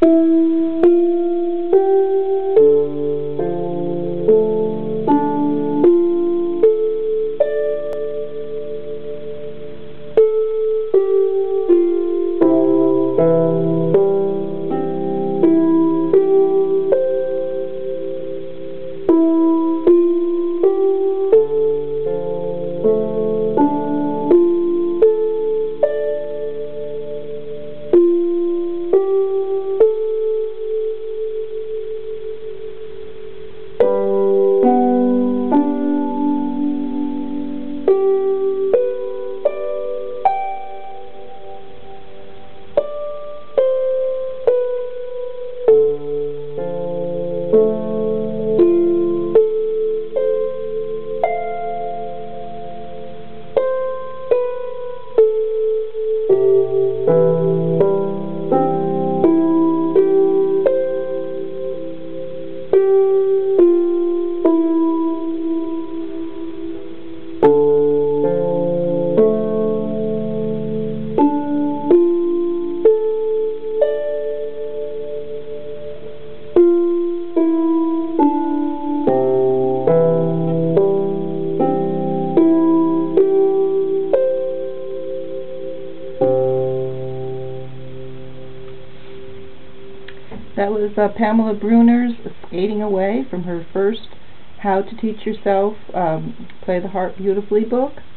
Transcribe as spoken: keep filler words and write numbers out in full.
That was uh, Pamela Bruner's Skating Away from her first How to Teach Yourself um, Play the Harp Beautifully book.